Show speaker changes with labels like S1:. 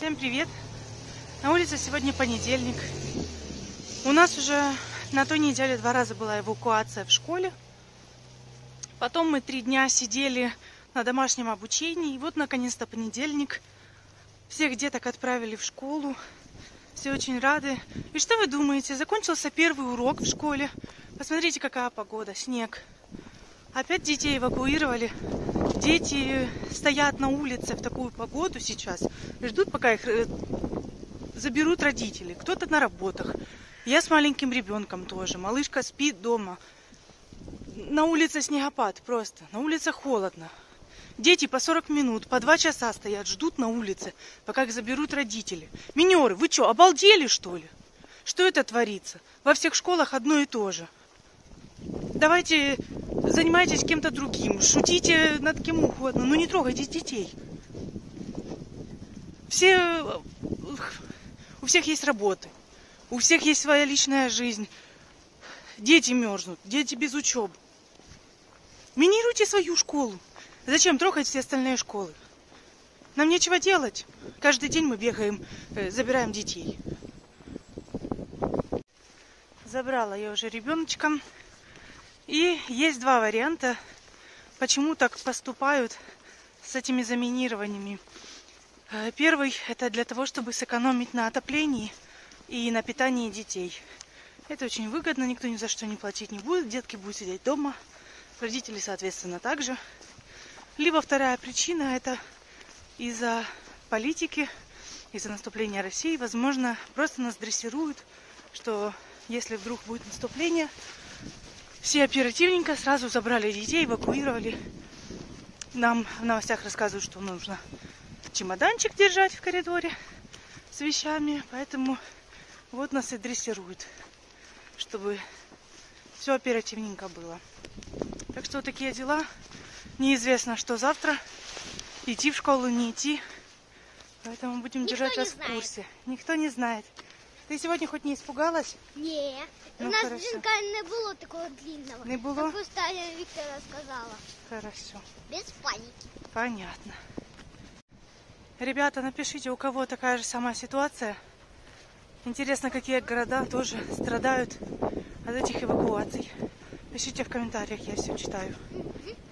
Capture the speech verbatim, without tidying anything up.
S1: Всем привет! На улице сегодня понедельник. У нас уже на той неделе два раза была эвакуация в школе. Потом мы три дня сидели на домашнем обучении. И вот наконец-то понедельник. Всех деток отправили в школу. Все очень рады. И что вы думаете? Закончился первый урок в школе. Посмотрите, какая погода. Снег. Опять детей эвакуировали. Дети стоят на улице в такую погоду сейчас. Ждут, пока их заберут родители. Кто-то на работах. Я с маленьким ребенком тоже. Малышка спит дома. На улице снегопад просто. На улице холодно. Дети по сорок минут, по два часа стоят, ждут на улице, пока их заберут родители. Минеры, вы что, обалдели, что ли? Что это творится? Во всех школах одно и то же. Давайте занимайтесь кем-то другим, шутите над кем угодно, но не трогайте детей. Все... У всех есть работы, у всех есть своя личная жизнь. Дети мерзнут, дети без учебы. Минируйте свою школу. Зачем трогать все остальные школы? Нам нечего делать. Каждый день мы бегаем, забираем детей. Забрала я уже ребеночка. И есть два варианта, почему так поступают с этими заминированиями. Первый – это для того, чтобы сэкономить на отоплении и на питании детей. Это очень выгодно, никто ни за что не платить не будет, детки будут сидеть дома, родители, соответственно, также. Либо вторая причина – это из-за политики, из-за наступления России. Возможно, просто нас дрессируют, что если вдруг будет наступление, все оперативненько сразу забрали детей, эвакуировали. Нам в новостях рассказывают, что нужно чемоданчик держать в коридоре с вещами. Поэтому вот нас и дрессируют, чтобы все оперативненько было. Так что вот такие дела. Неизвестно, что завтра. Идти в школу, не идти. Поэтому будем
S2: Никто
S1: держать вас в
S2: знает.
S1: курсе. Никто не знает. Ты сегодня хоть не испугалась?
S2: Ні.
S1: Ну,
S2: У нас
S1: хорошо.
S2: дзвінка не було такого длинного.
S1: Не було?
S2: Как просто Аня Виктора сказала.
S1: Хорошо.
S2: Без паники.
S1: Понятно. Ребята, напишите, у кого такая же самая ситуация. Интересно, какие города тоже страдают от этих эвакуаций. Пишите в комментариях, я все читаю.